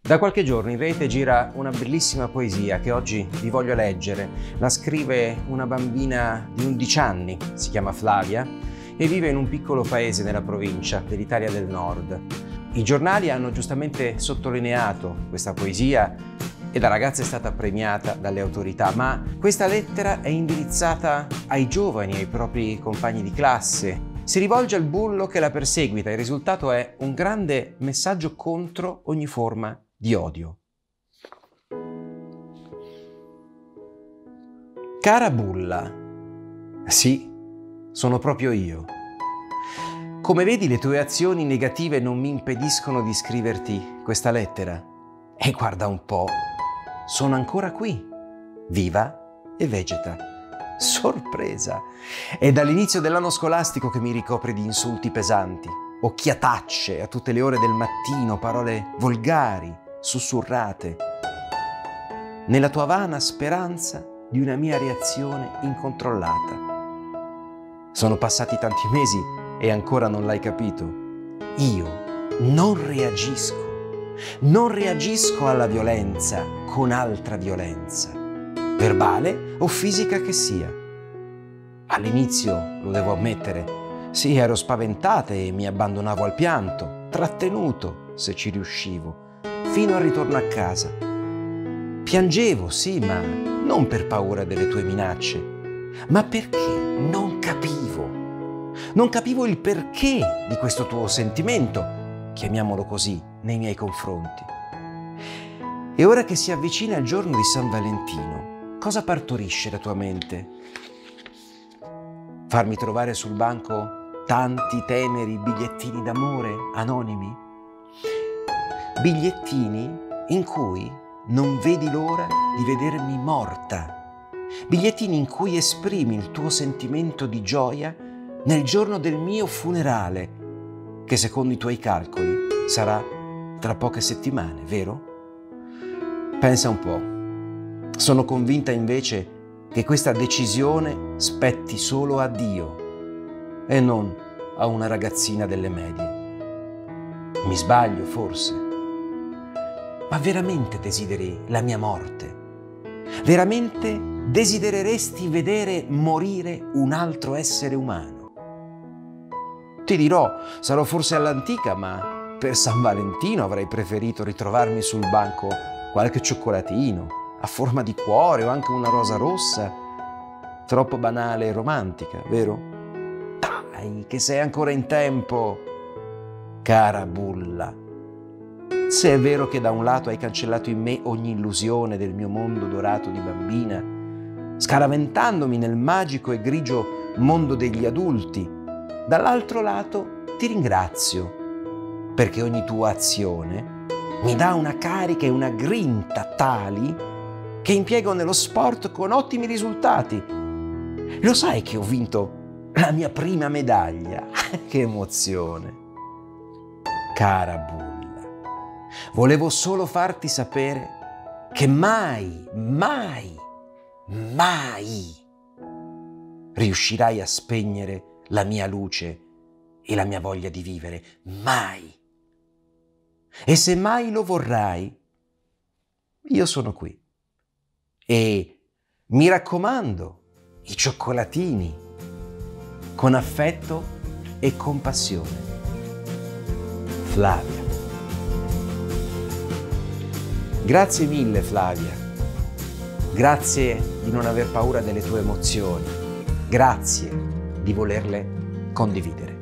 Da qualche giorno in rete gira una bellissima poesia che oggi vi voglio leggere. La scrive una bambina di 11 anni, si chiama Flavia e vive in un piccolo paese nella provincia dell'Italia del Nord. I giornali hanno giustamente sottolineato questa poesia e la ragazza è stata premiata dalle autorità, ma questa lettera è indirizzata ai giovani, ai propri compagni di classe. Si rivolge al bullo che la perseguita. Il risultato è un grande messaggio contro ogni forma di odio. Cara bulla, sì, sono proprio io. Come vedi, le tue azioni negative non mi impediscono di scriverti questa lettera. E guarda un po', sono ancora qui, viva e vegeta. Sorpresa! È dall'inizio dell'anno scolastico che mi ricopri di insulti pesanti, occhiatacce a tutte le ore del mattino, parole volgari, sussurrate, nella tua vana speranza di una mia reazione incontrollata. Sono passati tanti mesi e ancora non l'hai capito. Io non reagisco alla violenza con altra violenza, verbale o fisica che sia. All'inizio, lo devo ammettere, sì, ero spaventata e mi abbandonavo al pianto, trattenuto se ci riuscivo, fino al ritorno a casa. Piangevo, sì, ma non per paura delle tue minacce, ma perché non capivo. Non capivo il perché di questo tuo sentimento, chiamiamolo così, nei miei confronti. E ora che si avvicina il giorno di San Valentino, cosa partorisce la tua mente? Farmi trovare sul banco tanti teneri bigliettini d'amore anonimi? Bigliettini in cui non vedi l'ora di vedermi morta. Bigliettini in cui esprimi il tuo sentimento di gioia nel giorno del mio funerale, che secondo i tuoi calcoli sarà tra poche settimane, vero? Pensa un po'. Sono convinta invece che questa decisione spetti solo a Dio e non a una ragazzina delle medie. Mi sbaglio forse? Ma veramente desideri la mia morte? Veramente desidereresti vedere morire un altro essere umano? Ti dirò, sarò forse all'antica, ma per San Valentino avrei preferito ritrovarmi sul banco qualche cioccolatino a forma di cuore o anche una rosa rossa. Troppo banale e romantica, vero? Dai, che sei ancora in tempo, cara bulla. Se è vero che da un lato hai cancellato in me ogni illusione del mio mondo dorato di bambina, scaraventandomi nel magico e grigio mondo degli adulti, dall'altro lato ti ringrazio, perché ogni tua azione mi dà una carica e una grinta tali che impiego nello sport con ottimi risultati. Lo sai che ho vinto la mia prima medaglia? Che emozione! Cara bulla, volevo solo farti sapere che mai riuscirai a spegnere la mia luce e la mia voglia di vivere. Mai! E se mai lo vorrai, io sono qui. E mi raccomando, i cioccolatini, con affetto e compassione. Flavia. Grazie mille, Flavia. Grazie di non aver paura delle tue emozioni. Grazie di volerle condividere.